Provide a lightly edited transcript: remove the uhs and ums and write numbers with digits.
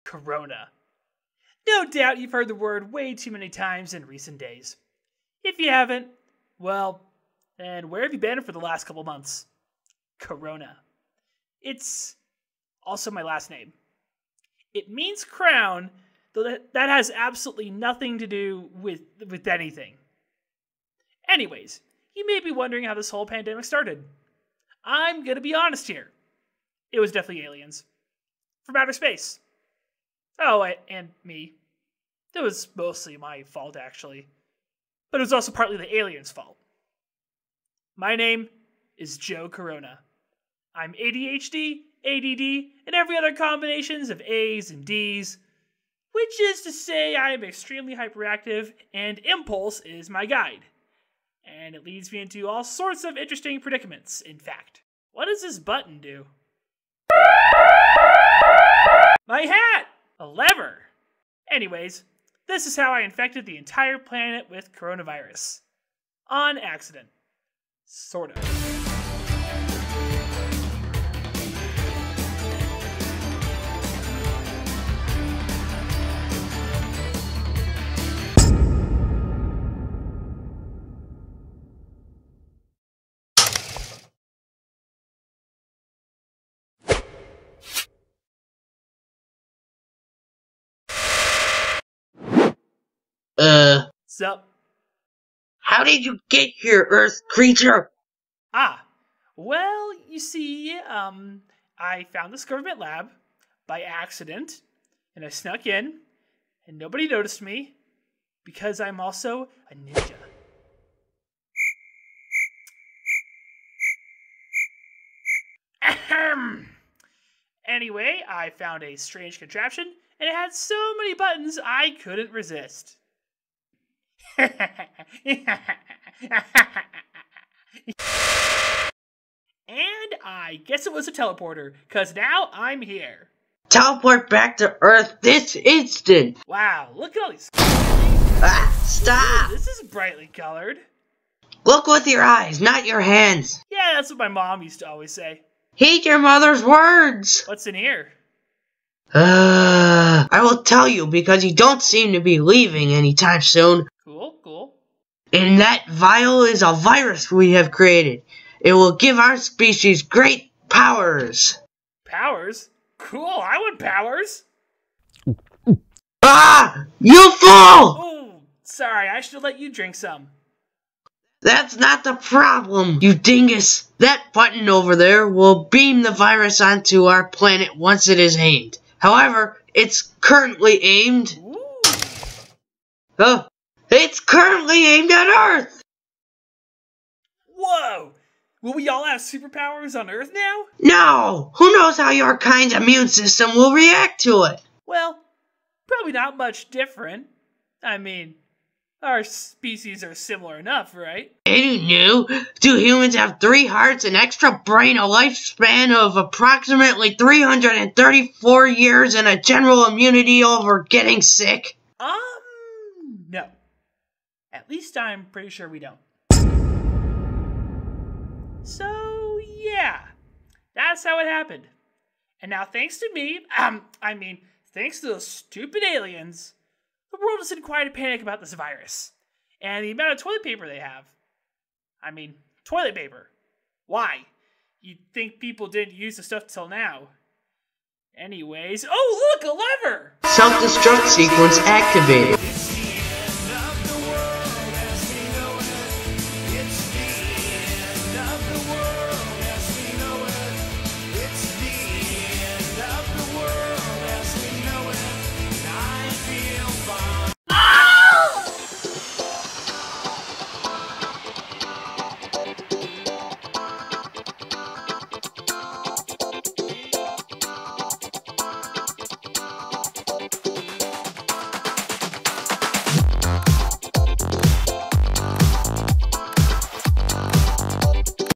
Corona. No doubt you've heard the word way too many times in recent days. If you haven't, well, then where have you been for the last couple months? Corona. It's also my last name. It means crown, though that has absolutely nothing to do with anything. Anyways, you may be wondering how this whole pandemic started. I'm gonna be honest here. It was definitely aliens. From outer space. Oh, and me. It was mostly my fault, actually. But it was also partly the aliens' fault. My name is Joe Corona. I'm ADHD, ADD, and every other combinations of A's and D's, which is to say I am extremely hyperactive, and impulse is my guide. And it leads me into all sorts of interesting predicaments, in fact. What does this button do? My hat! A lever! Anyways, this is how I infected the entire planet with coronavirus. On accident. Sort of. Sup? How did you get here, Earth creature? Well, you see, I found this government lab by accident, and I snuck in, and nobody noticed me, because I'm also a ninja. Ahem. Anyway, I found a strange contraption, and it had so many buttons I couldn't resist. And I guess it was a teleporter, cause now I'm here. Teleport back to Earth this instant! Wow, look at all these. Stop! Ooh, this is brightly colored. Look with your eyes, not your hands. Yeah, that's what my mom used to always say. Heed your mother's words! What's in here? I will tell you because you don't seem to be leaving anytime soon. Cool. And that vial is a virus we have created. It will give our species great powers. Powers? Cool, I want powers. You fool! Oh, sorry, I should have let you drink some. That's not the problem, you dingus. That button over there will beam the virus onto our planet once it is aimed. However, it's currently aimed... Ooh. It's currently aimed at Earth! Whoa! Will we all have superpowers on Earth now? No! Who knows how your kind's immune system will react to it? Well, probably not much different. I mean, our species are similar enough, right? Any new? Do humans have 3 hearts, an extra brain, a lifespan of approximately 334 years, and a general immunity over getting sick? No. At least I'm pretty sure we don't. So, yeah. That's how it happened. And now thanks to me, thanks to those stupid aliens, the world is in quite a panic about this virus. And the amount of toilet paper they have. Toilet paper. Why? You'd think people didn't use the stuff till now. Anyways, oh look, a lever! Self-destruct sequence activated.